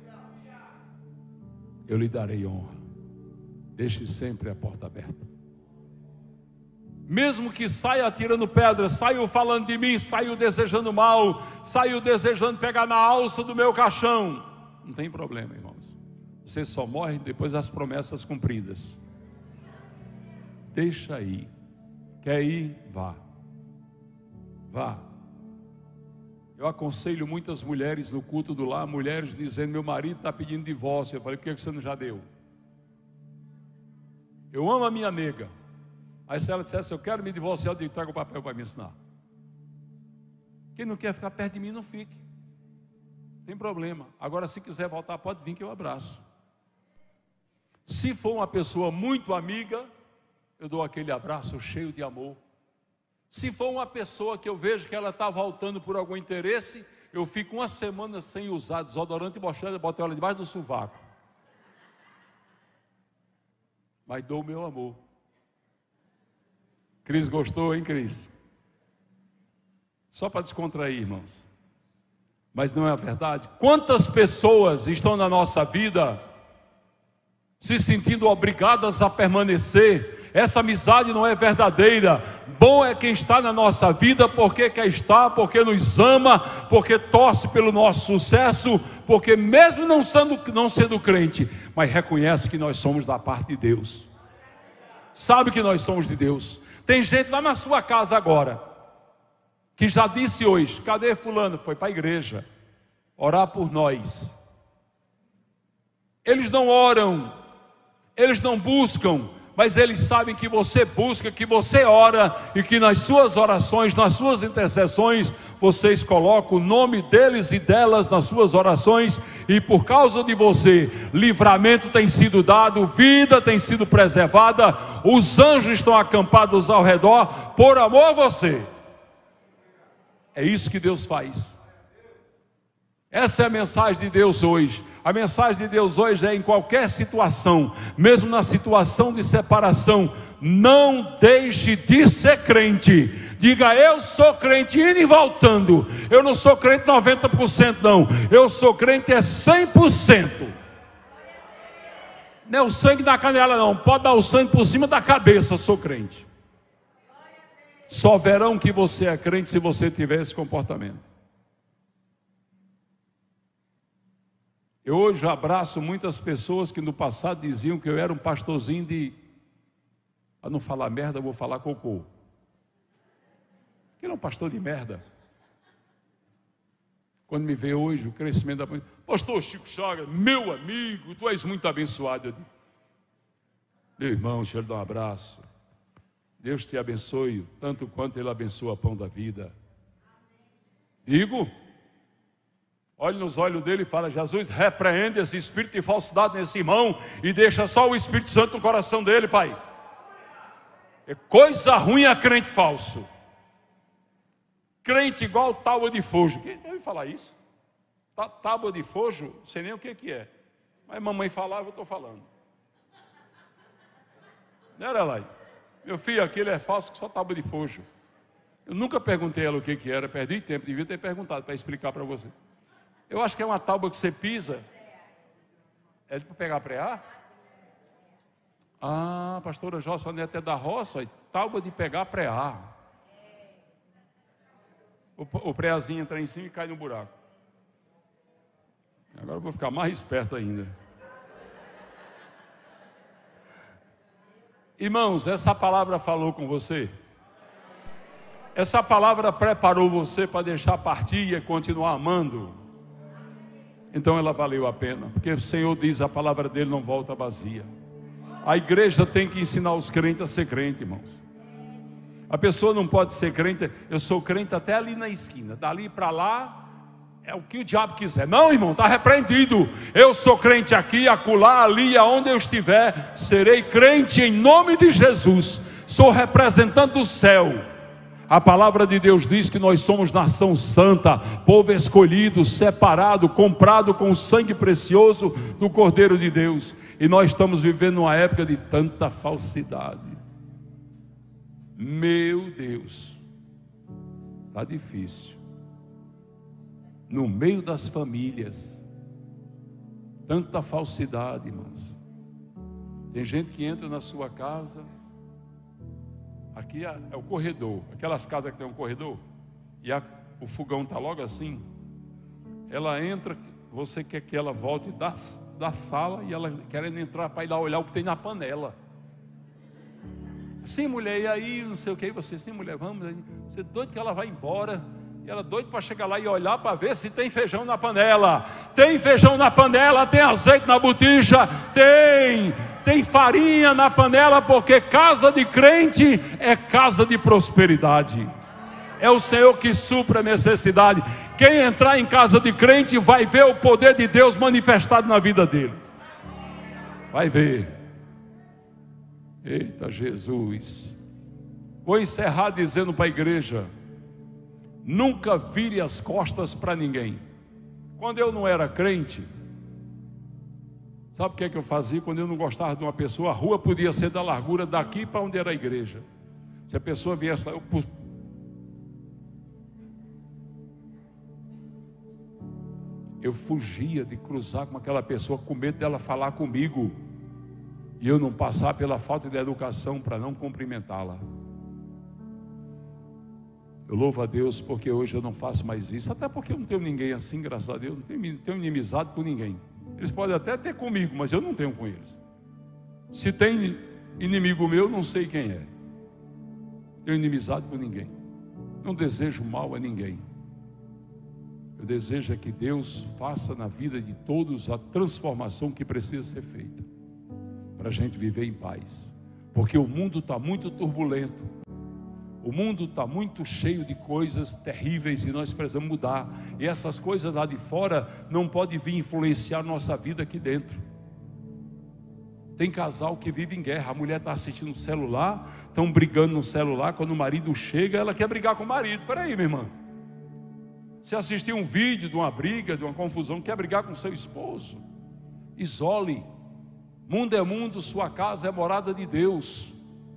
Eu lhe darei honra. Deixe sempre a porta aberta. Mesmo que saia atirando pedras, saiu falando de mim, saiu desejando mal, saiu desejando pegar na alça do meu caixão, não tem problema, irmãos. Você só morre depois das promessas cumpridas. Deixa aí. Quer ir? Vá. Vá. Eu aconselho muitas mulheres no culto do lar, mulheres dizendo, meu marido está pedindo divórcio. Eu falei, por que você não já deu? Eu amo a minha nega. Aí se ela dissesse, eu quero me divorciar, eu digo, traga o papel para me ensinar. Quem não quer ficar perto de mim, não fique. Não tem problema. Agora, se quiser voltar, pode vir que eu abraço. Se for uma pessoa muito amiga, eu dou aquele abraço cheio de amor. Se for uma pessoa que eu vejo que ela está voltando por algum interesse, eu fico uma semana sem usar desodorante e bochada, boto ela debaixo do sovaco. Mas dou o meu amor. Cris gostou, hein, Cris? Só para descontrair, irmãos. Mas não é a verdade? Quantas pessoas estão na nossa vida se sentindo obrigadas a permanecer? Essa amizade não é verdadeira. Bom é quem está na nossa vida porque quer estar, porque nos ama, porque torce pelo nosso sucesso, porque mesmo não sendo, não sendo crente, mas reconhece que nós somos da parte de Deus. Sabe que nós somos de Deus. Tem gente lá na sua casa agora que já disse hoje, cadê fulano? Foi para a igreja orar por nós. Eles não oram, eles não buscam, mas eles sabem que você busca, que você ora, e que nas suas orações, nas suas intercessões, vocês colocam o nome deles e delas nas suas orações, e por causa de você, livramento tem sido dado, vida tem sido preservada, os anjos estão acampados ao redor, por amor a você. É isso que Deus faz. Essa é a mensagem de Deus hoje. A mensagem de Deus hoje é em qualquer situação, mesmo na situação de separação, não deixe de ser crente. Diga, eu sou crente indo e voltando. Eu não sou crente noventa por cento não. Eu sou crente é cem por cento. Não é o sangue da canela não. Pode dar o sangue por cima da cabeça, eu sou crente. Só verão que você é crente se você tiver esse comportamento. Eu hoje abraço muitas pessoas que no passado diziam que eu era um pastorzinho de, a não falar merda, eu vou falar cocô. Ele é um pastor de merda. Quando me vê hoje o crescimento da polícia, pastor Chico Chagas, meu amigo, tu és muito abençoado. Eu digo, meu irmão, deixa eu dar um abraço. Deus te abençoe, tanto quanto Ele abençoa o pão da vida. Digo, olhe nos olhos dele e fala, Jesus, repreende esse espírito de falsidade nesse irmão e deixa só o Espírito Santo no coração dele, Pai. É coisa ruim a crente falso. Crente igual tábua de fojo. Quem deve falar isso? Tá, tábua de fojo, não sei nem o que, que é. Mas mamãe falava, eu estou falando. Era lá. Meu filho, aquele é falso que só tábua de fojo. Eu nunca perguntei a ela o que, que era, perdi tempo, devia ter perguntado para explicar para você. Eu acho que é uma tábua que você pisa. É para pegar preá? Ah, pastora Jossa Neto é da roça, tábua de pegar preá. O, o preazinho entra em cima e cai no buraco. Agora eu vou ficar mais esperto ainda. Irmãos, essa palavra falou com você? Essa palavra preparou você para deixar partir e continuar amando? Então ela valeu a pena, porque o Senhor diz, a palavra dele não volta vazia. A igreja tem que ensinar os crentes a ser crente, irmãos. A pessoa não pode ser crente, eu sou crente até ali na esquina, dali para lá é o que o diabo quiser. Não, irmão, está repreendido. Eu sou crente aqui, acolá, ali, aonde eu estiver, serei crente em nome de Jesus. Sou representante do céu. A palavra de Deus diz que nós somos nação santa, povo escolhido, separado, comprado com o sangue precioso do Cordeiro de Deus. E nós estamos vivendo uma época de tanta falsidade. Meu Deus, está difícil. no meio das famílias. Tanta falsidade, irmãos. Tem gente que entra na sua casa, aqui é, é o corredor, aquelas casas que tem um corredor, e a, o fogão está logo assim. Ela entra, você quer que ela volte da, da sala, e ela querendo entrar para ir lá olhar o que tem na panela. Sim, mulher, e aí, não sei o que, você, sim, mulher, vamos, você é doido que ela vai embora, e ela é doido para chegar lá e olhar para ver se tem feijão na panela. Tem feijão na panela, tem azeite na botija, tem, tem farinha na panela, porque casa de crente é casa de prosperidade. É o Senhor que supre a necessidade. Quem entrar em casa de crente vai ver o poder de Deus manifestado na vida dele. Vai ver. Eita Jesus. Vou encerrar dizendo para a igreja: nunca vire as costas para ninguém. Quando eu não era crente, sabe o que é que eu fazia? Quando eu não gostava de uma pessoa, a rua podia ser da largura daqui para onde era a igreja. Se a pessoa viesse, eu Eu fugia de cruzar com aquela pessoa com medo dela falar comigo e eu não passar pela falta de educação para não cumprimentá-la. Eu louvo a Deus porque hoje eu não faço mais isso, até porque eu não tenho ninguém assim, graças a Deus, não tenho, tenho inimizade com ninguém. Eles podem até ter comigo, mas eu não tenho com eles. Se tem inimigo meu, não sei quem é. Tenho inimizade com ninguém. Não desejo mal a ninguém. Eu desejo é que Deus faça na vida de todos a transformação que precisa ser feita, para a gente viver em paz. Porque o mundo está muito turbulento, o mundo está muito cheio de coisas terríveis e nós precisamos mudar. E essas coisas lá de fora não podem vir influenciar nossa vida aqui dentro. Tem casal que vive em guerra, a mulher está assistindo o celular, estão brigando no celular, quando o marido chega, ela quer brigar com o marido. Peraí, minha irmã. Você assistiu um vídeo de uma briga, de uma confusão, quer brigar com seu esposo? Isole. Mundo é mundo, sua casa é morada de Deus.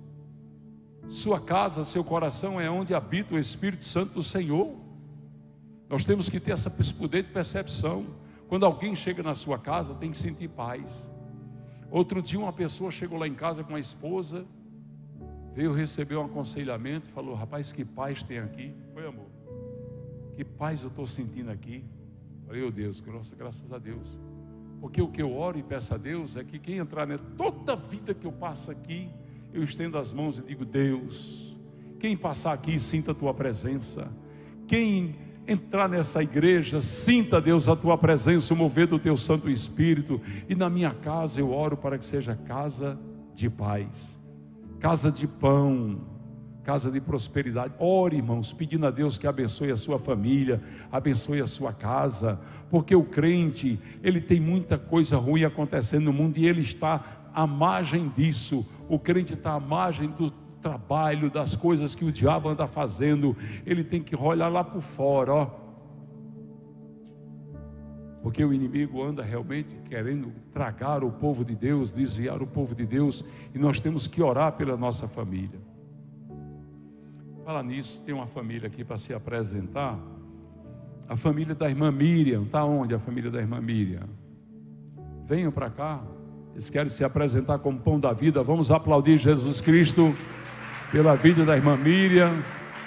Sua casa, seu coração é onde habita o Espírito Santo do Senhor. Nós temos que ter essa poder de percepção. Quando alguém chega na sua casa, tem que sentir paz. Outro dia uma pessoa chegou lá em casa com a esposa, veio receber um aconselhamento, falou: rapaz, que paz tem aqui. Foi, amor? Que paz eu estou sentindo aqui. Falei: oh Deus, graças a Deus. Porque o que eu oro e peço a Deus é que quem entrar nessa, toda a vida que eu passo aqui, eu estendo as mãos e digo: Deus, quem passar aqui, sinta a tua presença. Quem entrar nessa igreja, sinta, Deus, a tua presença, o mover do teu Santo Espírito. E na minha casa eu oro para que seja casa de paz, casa de pão, casa de prosperidade. Ore, irmãos, pedindo a Deus que abençoe a sua família, abençoe a sua casa, porque o crente, ele tem muita coisa ruim acontecendo no mundo e ele está à margem disso. O crente está à margem do trabalho, das coisas que o diabo anda fazendo. Ele tem que olhar lá por fora, ó, porque o inimigo anda realmente querendo tragar o povo de Deus, desviar o povo de Deus, e nós temos que orar pela nossa família. Fala nisso, tem uma família aqui para se apresentar. A família da irmã Miriam. Está onde a família da irmã Miriam? Venham para cá. Eles querem se apresentar como pão da vida. Vamos aplaudir Jesus Cristo pela vida da irmã Miriam.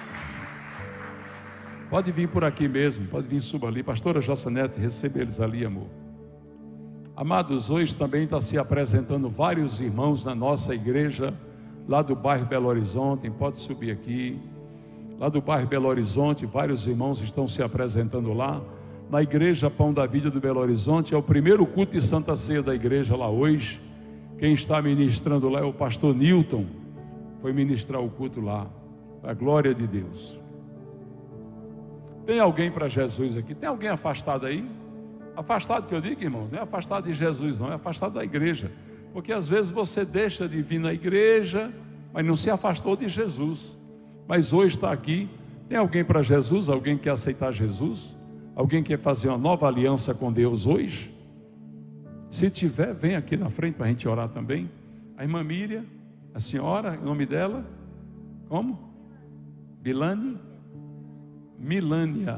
Pode vir por aqui mesmo, pode vir, suba ali. Pastora Jossanete, receba eles ali, amor. Amados, hoje também está se apresentando vários irmãos na nossa igreja, lá do bairro Belo Horizonte. Pode subir aqui. Lá do bairro Belo Horizonte, vários irmãos estão se apresentando lá. Na igreja Pão da Vida do Belo Horizonte, é o primeiro culto de Santa Ceia da igreja lá hoje. Quem está ministrando lá é o pastor Newton, foi ministrar o culto lá, a glória de Deus. Tem alguém para Jesus aqui? Tem alguém afastado aí? Afastado que eu digo, irmão, não é afastado de Jesus não, é afastado da igreja. Porque às vezes você deixa de vir na igreja, mas não se afastou de Jesus. Mas hoje está aqui. Tem alguém para Jesus? Alguém quer aceitar Jesus? Alguém quer fazer uma nova aliança com Deus hoje? Se tiver, vem aqui na frente para a gente orar também. A irmã Miriam, a senhora, o nome dela? Como? Bilane? Milânia.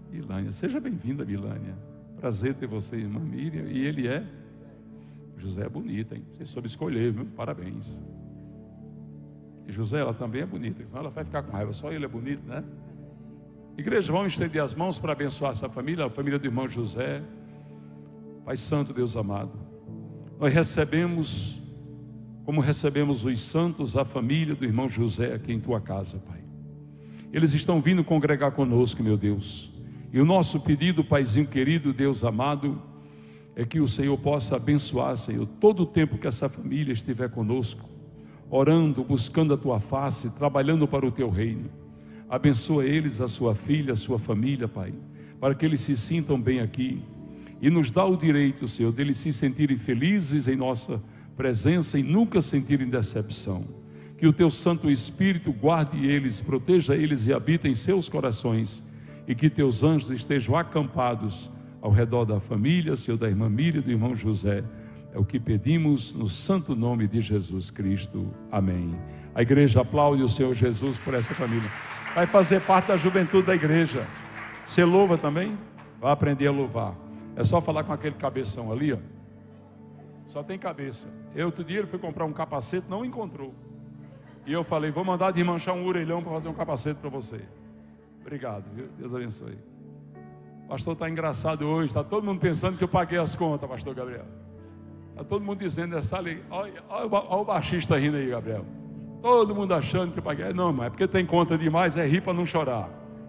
Milânia, seja bem-vinda, Milânia. Prazer ter você, irmã Miriam. E ele é? José é bonita, hein? Você soube escolher, viu? Parabéns. E José, ela também é bonita. Então ela vai ficar com raiva, só ele é bonito, né? Igreja, vamos estender as mãos para abençoar essa família, a família do irmão José. Pai Santo, Deus amado, nós recebemos, como recebemos os santos, a família do irmão José aqui em tua casa, Pai. Eles estão vindo congregar conosco, meu Deus. E o nosso pedido, Paizinho querido, Deus amado, é que o Senhor possa abençoar, Senhor, todo o tempo que essa família estiver conosco, orando, buscando a tua face, trabalhando para o teu reino. Abençoa eles, a sua filha, a sua família, Pai, para que eles se sintam bem aqui. E nos dá o direito, Senhor, deles se sentirem felizes em nossa presença e nunca sentirem decepção. Que o teu Santo Espírito guarde eles, proteja eles e habite em seus corações. E que teus anjos estejam acampados ao redor da família, Senhor, da irmã Miriam e do irmão José. É o que pedimos no santo nome de Jesus Cristo. Amém. A igreja aplaude o Senhor Jesus por essa família. Vai fazer parte da juventude da igreja. Você louva também? Vai aprender a louvar. É só falar com aquele cabeção ali, ó. Só tem cabeça. Eu outro dia ele foi comprar um capacete, não encontrou. E eu falei, vou mandar desmanchar um orelhão para fazer um capacete para você. Obrigado, viu? Deus abençoe. O pastor está engraçado hoje. Está todo mundo pensando que eu paguei as contas, pastor Gabriel. Está todo mundo dizendo nessa ali. Olha, olha, olha o baixista rindo aí, Gabriel. Todo mundo achando que eu paguei. Não, mas é porque tem conta demais, é rir para não chorar.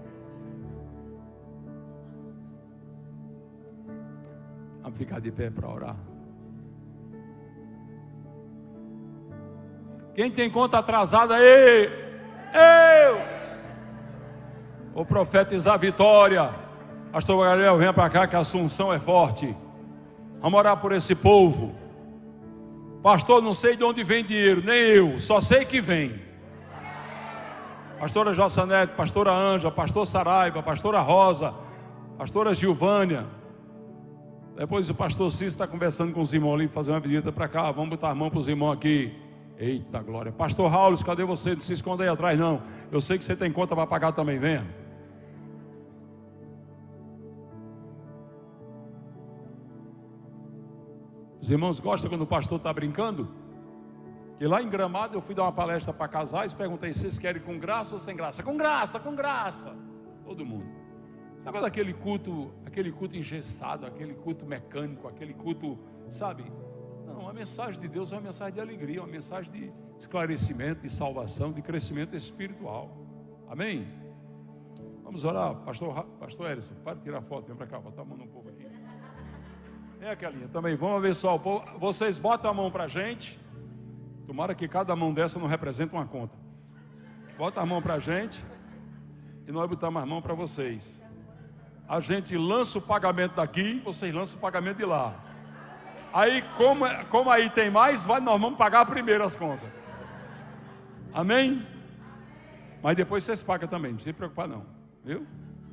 Vamos ficar de pé para orar. Quem tem conta atrasada aí? Eu! Vou profetizar vitória. Pastor Gabriel, venha para cá que a Assunção é forte. Vamos orar por esse povo. Pastor, não sei de onde vem dinheiro, nem eu, só sei que vem. Pastora Jossanete, pastora Anja, pastor Saraiva, pastora Rosa, pastora Gilvânia. Depois o pastor Cícero está conversando com os irmãos ali, fazer uma visita para cá. Vamos botar a mão para os irmãos aqui. Eita glória. Pastor Raul, cadê você? Não se esconda aí atrás não. Eu sei que você tem conta para pagar também, venha. Os irmãos gostam quando o pastor está brincando? E lá em Gramado eu fui dar uma palestra para casais, perguntei, vocês querem com graça ou sem graça? Com graça, com graça. Todo mundo. Sabe daquele culto, aquele culto engessado, aquele culto mecânico, aquele culto, sabe? Não, a mensagem de Deus é uma mensagem de alegria, uma mensagem de esclarecimento, de salvação, de crescimento espiritual. Amém? Vamos orar, pastor, pastor Elison, para de tirar foto, vem para cá, botar a mão no povo aqui. É aquelinha também, vamos abençoar o povo. Vocês botam a mão para a gente. Tomara que cada mão dessa não represente uma conta. Bota a mão para a gente e nós botamos a mão para vocês. A gente lança o pagamento daqui, vocês lançam o pagamento de lá. Aí, como, como aí tem mais, vai, nós vamos pagar primeiro as contas. Amém? Mas depois vocês pagam também, não se preocupar não, viu?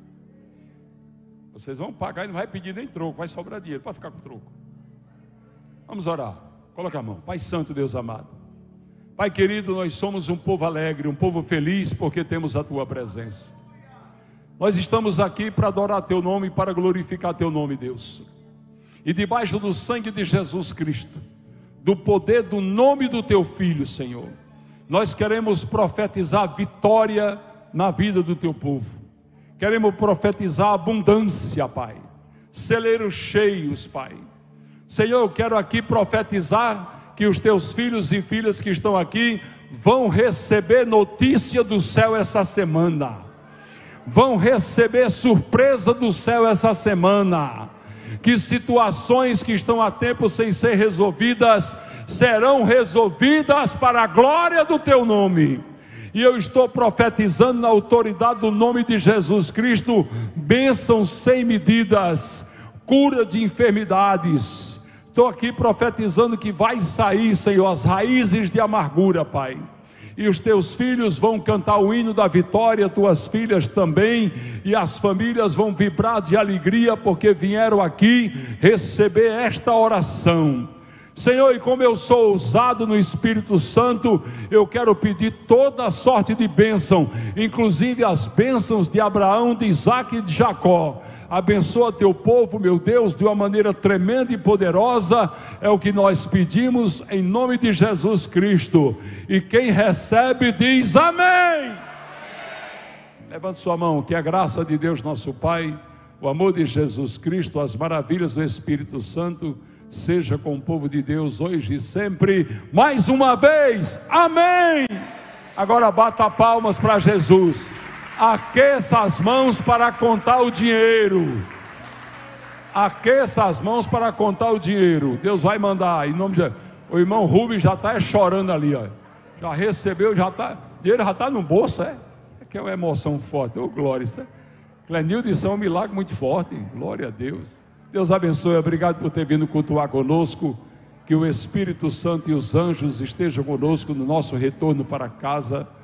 Vocês vão pagar e não vai pedir nem troco, vai sobrar dinheiro para ficar com troco. Vamos orar, coloca a mão. Pai Santo, Deus amado, Pai querido, nós somos um povo alegre, um povo feliz porque temos a Tua presença. Nós estamos aqui para adorar Teu nome e para glorificar Teu nome, Deus. E debaixo do sangue de Jesus Cristo, do poder do nome do Teu Filho, Senhor, nós queremos profetizar vitória na vida do Teu povo. Queremos profetizar abundância, Pai. Celeiros cheios, Pai. Senhor, eu quero aqui profetizar que os Teus filhos e filhas que estão aqui vão receber notícia do céu essa semana. Vão receber surpresa do céu essa semana. Que situações que estão há tempo sem ser resolvidas serão resolvidas para a glória do Teu nome. E eu estou profetizando na autoridade do nome de Jesus Cristo, bênçãos sem medidas, cura de enfermidades. Estou aqui profetizando que vai sair, Senhor, as raízes de amargura, Pai. E os Teus filhos vão cantar o hino da vitória, Tuas filhas também, e as famílias vão vibrar de alegria, porque vieram aqui receber esta oração. Senhor, e como eu sou ousado no Espírito Santo, eu quero pedir toda sorte de bênção, inclusive as bênçãos de Abraão, de Isaque e de Jacó. Abençoa teu povo, meu Deus, de uma maneira tremenda e poderosa, é o que nós pedimos em nome de Jesus Cristo. E quem recebe diz amém. Amém. Levante sua mão, que a graça de Deus nosso Pai, o amor de Jesus Cristo, as maravilhas do Espírito Santo, seja com o povo de Deus hoje e sempre, mais uma vez, amém. Agora bata palmas para Jesus, aqueça as mãos para contar o dinheiro, aqueça as mãos para contar o dinheiro, Deus vai mandar, em nome de... O irmão Rubens já está chorando ali, ó. Já recebeu, já está, o dinheiro já está no bolso, é? É que é uma emoção forte, ô glória, isso é... Clenilde, isso é um milagre muito forte, glória a Deus. Deus abençoe, obrigado por ter vindo cultuar conosco, que o Espírito Santo e os anjos estejam conosco no nosso retorno para casa.